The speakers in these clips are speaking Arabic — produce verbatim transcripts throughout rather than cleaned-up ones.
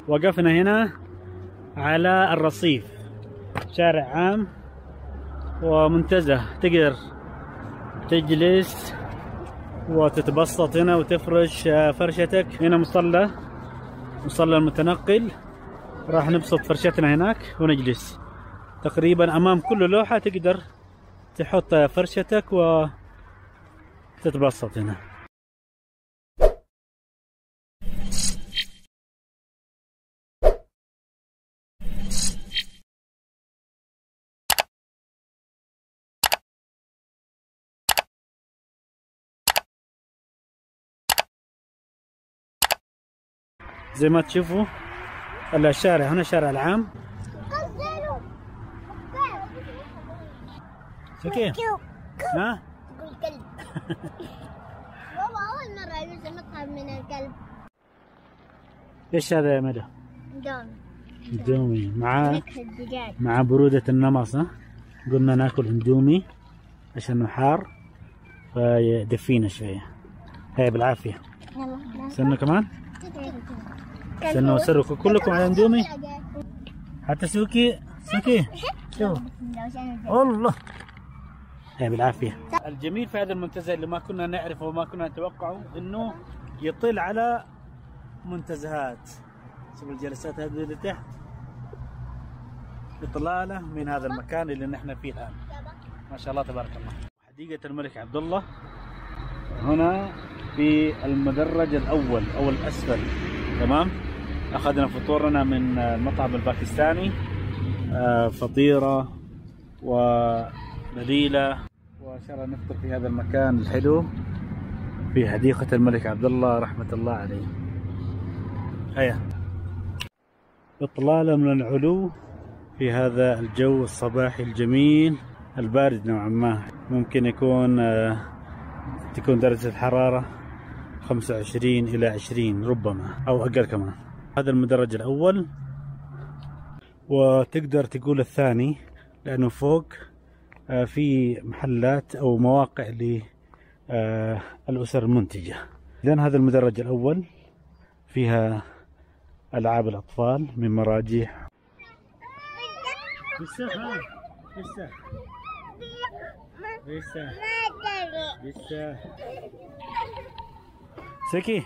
وقفنا هنا على الرصيف، شارع عام ومنتزه، تقدر تجلس وتتبسط هنا وتفرش فرشتك. هنا مصلى مصلى المتنقل، راح نبسط فرشتنا هناك ونجلس. تقريبا امام كل لوحة تقدر تحط فرشتك وتتبسط هنا. زي ما تشوفوا الشارع هنا شارع العام. سكين ها؟ تقول كلب. بابا أول مرة أجلس مطعم من الكلب. ايش هذا يا مدى؟ دومي. اندومي مع نكهة دجاج. مع مع برودة النمص. ها؟ قلنا ناكل اندومي عشان حار فيدفينا شوية. هيا بالعافية. يلا. استنوا كمان. استنوا سروا كلكم على اندومي. حتى سوكي سوكي شوف والله. هيا بالعافية. الجميل في هذا المنتزه اللي ما كنا نعرفه وما كنا نتوقعه انه يطل على منتزهات. شوف الجلسات هذه اللي تحت إطلالة من هذا المكان اللي نحن فيه الآن. ما شاء الله تبارك الله. حديقة الملك عبد الله هنا في المدرج الأول أو الأسفل. تمام. أخذنا فطورنا من المطعم الباكستاني، فطيرة وبليلة، وإن شاء الله نفطر في هذا المكان الحلو في حديقة الملك عبد الله رحمة الله عليه. هيا إطلالة من العلو في هذا الجو الصباحي الجميل البارد نوعا ما. ممكن يكون تكون درجة الحرارة خمسة وعشرين إلى عشرين ربما أو أقل كمان. هذا المدرج الأول، وتقدر تقول الثاني لأنه فوق في محلات أو مواقع للأسر المنتجة. إذن هذا المدرج الأول فيها ألعاب الأطفال من مراجيح. لسه ها لسه لسه لسه سكي.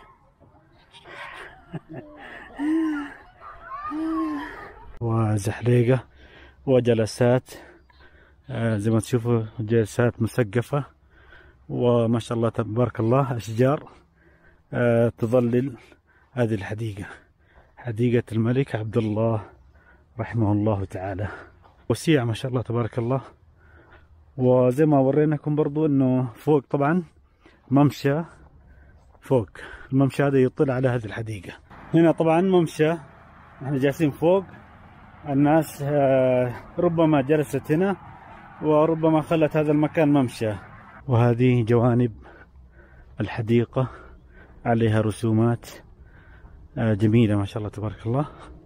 وزحليقة وجلسات زي ما تشوفوا، جلسات مسقفة وما شاء الله تبارك الله، أشجار تظلل هذه الحديقة، حديقة الملك عبد الله رحمه الله تعالى. وسيع ما شاء الله تبارك الله. وزي ما وريناكم برضو انه فوق طبعا ممشى، فوق الممشى هذا يطل على هذه الحديقة. هنا طبعا ممشى، احنا جالسين فوق، الناس ربما جلست هنا وربما خلت هذا المكان ممشى. وهذه جوانب الحديقة عليها رسومات جميلة ما شاء الله تبارك الله.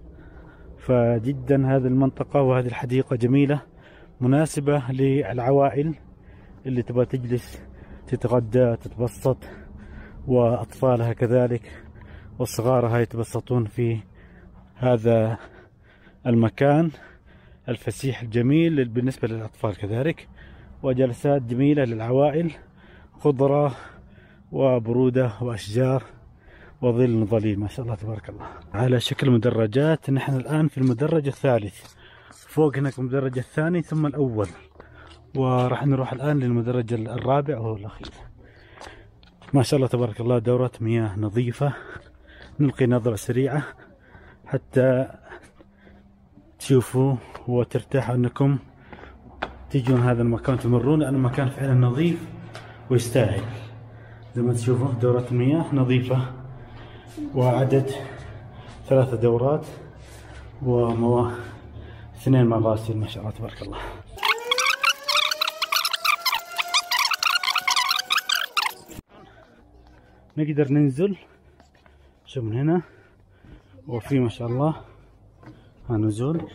فجدا هذه المنطقة وهذه الحديقة جميلة، مناسبة للعوائل اللي تبغى تجلس تتغدى تتبسط، وأطفالها كذلك وصغارها يتبسطون في هذا المكان الفسيح الجميل بالنسبة للأطفال كذلك. وجلسات جميلة للعوائل، خضرة وبرودة وأشجار وظل ظليل ما شاء الله تبارك الله على شكل مدرجات. نحن الآن في المدرج الثالث، فوق هناك المدرج الثاني ثم الأول، وراح نروح الآن للمدرج الرابع وهو الأخير. ما شاء الله تبارك الله، دورة مياه نظيفة. نلقي نظرة سريعة حتى تشوفوا وترتاحوا أنكم تجون هذا المكان تمرون، لأن المكان فعلا نظيف ويستاهل. زي ما تشوفوا دورة المياه نظيفة، وعدد ثلاثة دورات وموا اثنين مغاسل ما شاء الله تبارك الله. نقدر ننزل شوف من هنا، وفي ما شاء الله هنزول.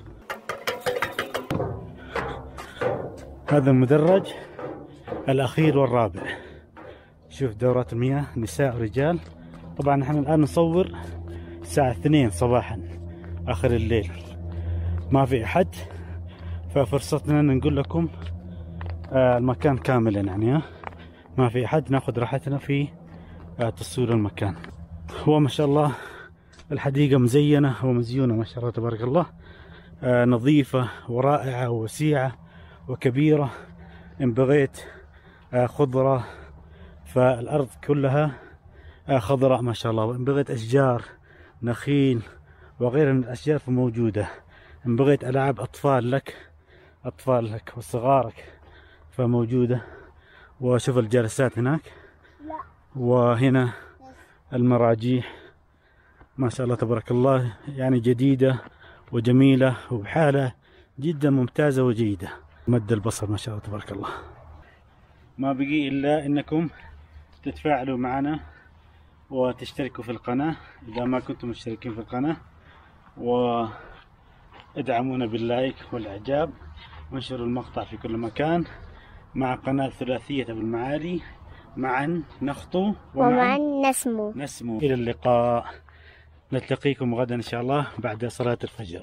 هذا المدرج الأخير والرابع. شوف دورات المياه نساء ورجال. طبعا نحن الآن نصور الساعة اثنين صباحا، آخر الليل ما في أحد، ففرصتنا أن نقول لكم آه المكان كاملا يعني ها ما في أحد، ناخذ راحتنا في آه تصوير المكان. هو ما شاء الله الحديقة مزينة ومزيونة ما شاء الله تبارك الله، آه نظيفة ورائعة ووسيعة وكبيرة. إن بغيت آه خضرة فالأرض كلها آه خضراء ما شاء الله، وإن بغيت أشجار نخيل وغيرها من الأشجار فموجودة. إن بغيت ألعاب أطفال لك أطفال لك وصغارك فموجودة. وشوف الجلسات هناك، وهنا المراجيح ما شاء الله تبارك الله، يعني جديدة وجميلة وبحالة جدا ممتازة وجيدة. مد البصر ما شاء الله تبارك الله. ما بقي إلا إنكم تتفاعلوا معنا وتشتركوا في القناة إذا ما كنتم مشتركين في القناة، وادعمونا باللايك والإعجاب، وانشروا المقطع في كل مكان مع قناة ثلاثية أبو المعالي. معا نخطو ومعا نسمو. نسمو. إلى اللقاء، نلتقيكم غدا إن شاء الله بعد صلاة الفجر.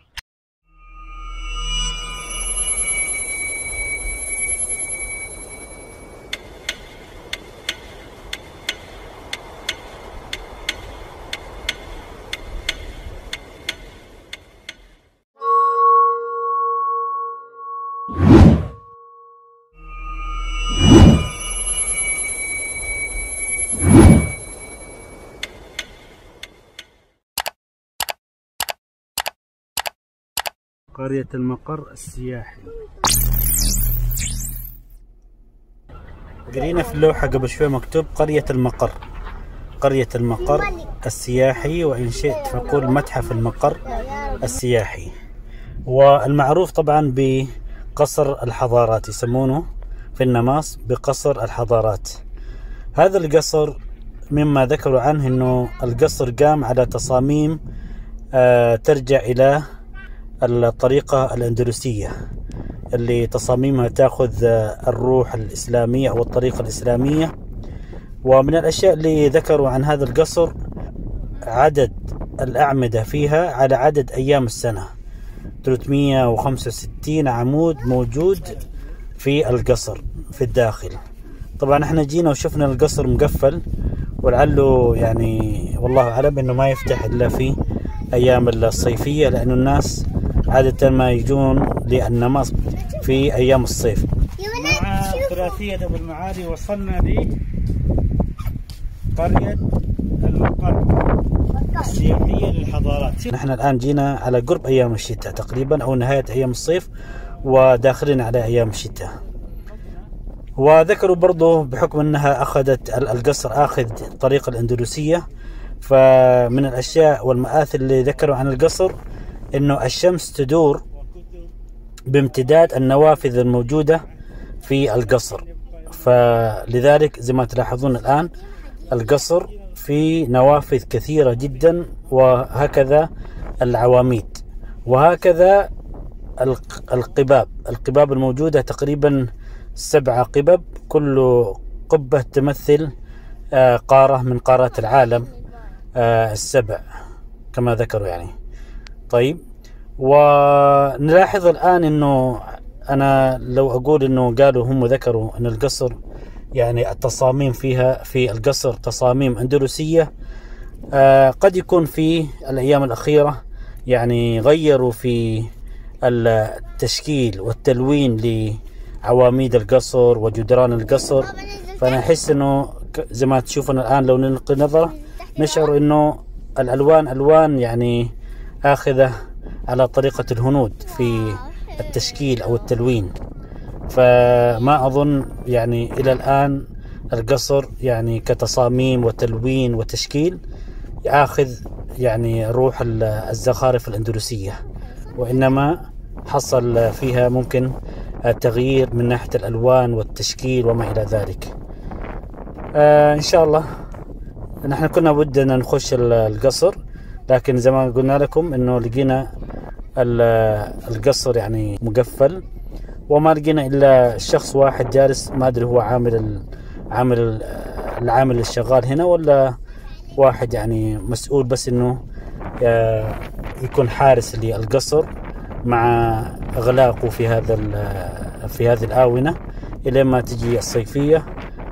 قرية المقر السياحي. قرينا في اللوحة قبل شوي مكتوب قرية المقر، قرية المقر السياحي، وإن شئت فقول متحف المقر السياحي. والمعروف طبعا بقصر الحضارات، يسمونه في النماص بقصر الحضارات. هذا القصر مما ذكروا عنه انه القصر قام على تصاميم آه ترجع الى الطريقة الأندلسية اللي تصاميمها تأخذ الروح الإسلامية أو الطريقة الإسلامية. ومن الأشياء اللي ذكروا عن هذا القصر عدد الأعمدة فيها على عدد أيام السنة، ثلاثمئة وخمسة وستين عمود موجود في القصر في الداخل. طبعا احنا جينا وشفنا القصر مقفل، ولعله يعني والله أعلم انه ما يفتح إلا في أيام الصيفية، لأنه الناس عادة ما يجون للنماص في أيام الصيف. مع ثلاثية أبو المعالي وصلنا لقرية المقر السياحية للحضارات. نحن الآن جينا على قرب أيام الشتاء تقريبا أو نهاية أيام الصيف وداخلين على أيام الشتاء. وذكروا برضو بحكم أنها أخذت القصر أخذ الطريقة الأندلسية، فمن الأشياء والمآثر اللي ذكروا عن القصر انه الشمس تدور بامتداد النوافذ الموجودة في القصر، فلذلك زي ما تلاحظون الآن القصر في نوافذ كثيرة جدا، وهكذا العواميد، وهكذا القباب القباب الموجودة تقريبا سبعة قبب، كل قبة تمثل قارة من قارات العالم السبع كما ذكروا يعني. طيب، ونلاحظ الآن انه انا لو اقول انه قالوا هم ذكروا ان القصر يعني التصاميم فيها في القصر تصاميم أندلسية، آه قد يكون في الايام الاخيرة يعني غيروا في التشكيل والتلوين لعواميد القصر وجدران القصر. فانا احس انه زي ما تشوفون الان لو نلقي نظرة نشعر انه الالوان الوان يعني اخذة على طريقة الهنود في التشكيل او التلوين. فما اظن يعني الى الان القصر يعني كتصاميم وتلوين وتشكيل ياخذ يعني روح الزخارف الاندلسية، وانما حصل فيها ممكن التغيير من ناحية الالوان والتشكيل وما الى ذلك. آه ان شاء الله نحن كنا بدنا نخش القصر، لكن زي ما قلنا لكم انه لقينا القصر يعني مقفل، وما لقينا الا شخص واحد جالس، ما ادري هو عامل عامل العامل الشغال هنا ولا واحد يعني مسؤول بس انه يكون حارس للقصر مع إغلاقه في هذا في هذه الآونة إلى ما تجي الصيفية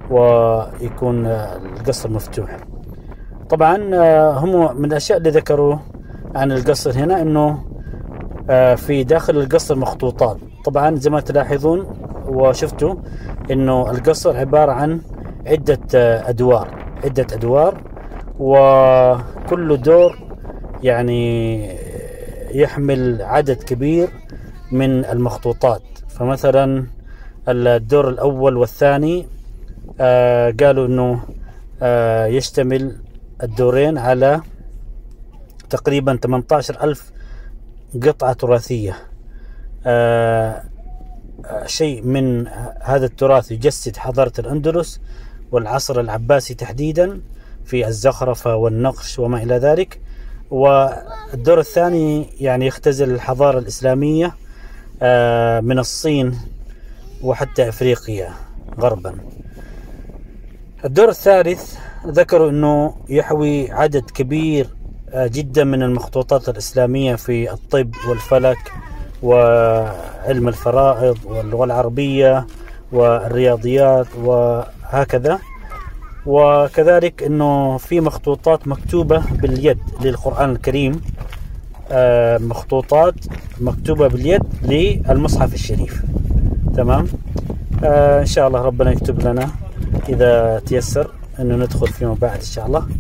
ويكون القصر مفتوح. طبعا هم من الأشياء اللي ذكروا عن القصر هنا أنه في داخل القصر مخطوطات. طبعا زي ما تلاحظون وشفتوا أنه القصر عبارة عن عدة أدوار عدة أدوار وكل دور يعني يحمل عدد كبير من المخطوطات. فمثلا الدور الأول والثاني آه قالوا أنه آه يشتمل الدورين على تقريبا ثمانية عشر ألف قطعة تراثية. آه شيء من هذا التراث يجسد حضارة الأندلس والعصر العباسي تحديدا في الزخرفة والنقش وما إلى ذلك. والدور الثاني يعني يختزل الحضارة الإسلامية من الصين وحتى أفريقيا غربا. الدور الثالث ذكروا أنه يحوي عدد كبير جدا من المخطوطات الإسلامية في الطب والفلك وعلم الفرائض واللغة العربية والرياضيات وهكذا. وكذلك أنه في مخطوطات مكتوبة باليد للقرآن الكريم، مخطوطات مكتوبة باليد للمصحف الشريف. تمام. آه إن شاء الله ربنا يكتب لنا إذا تيسر أنه ندخل فيما بعد إن شاء الله.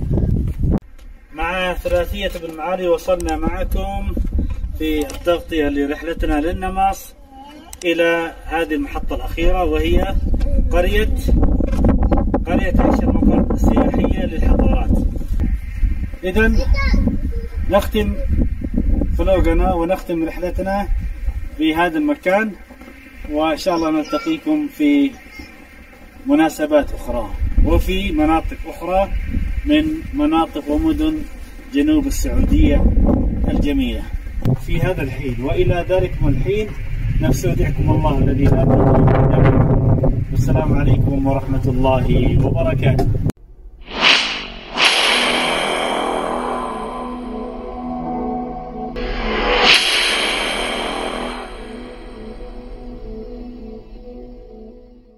مع ثلاثية بن معالي وصلنا معكم في التغطية لرحلتنا للنماص إلى هذه المحطة الأخيرة وهي قرية قرية عيش المقر السياحية للحضارات. إذن نختم فلوقنا ونختم رحلتنا في هذا المكان، وإن شاء الله نلتقيكم في مناسبات أخرى وفي مناطق أخرى من مناطق ومدن جنوب السعودية الجميلة في هذا الحين. وإلى ذلكم الحين نستودعكم الله الذي لا تضيع ودائعه. والسلام عليكم ورحمة الله وبركاته.